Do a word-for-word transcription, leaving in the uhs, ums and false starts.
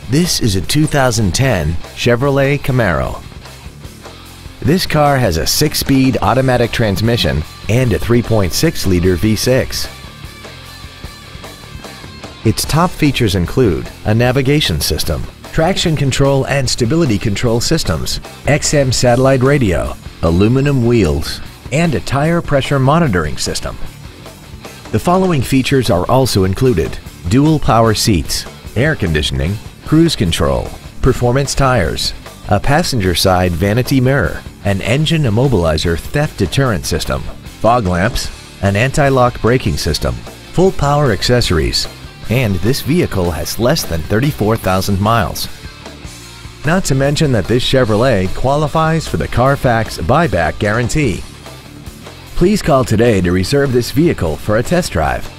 This is a two thousand ten Chevrolet Camaro. This car has a six-speed automatic transmission and a three point six liter V six. Its top features include a navigation system, traction control and stability control systems, X M satellite radio, aluminum wheels, and a tire pressure monitoring system. The following features are also included: dual power seats, air conditioning, cruise control, performance tires, a passenger side vanity mirror, an engine immobilizer theft deterrent system, fog lamps, an anti-lock braking system, full power accessories, and this vehicle has less than thirty-four thousand miles. Not to mention that this Chevrolet qualifies for the Carfax buyback guarantee. Please call today to reserve this vehicle for a test drive.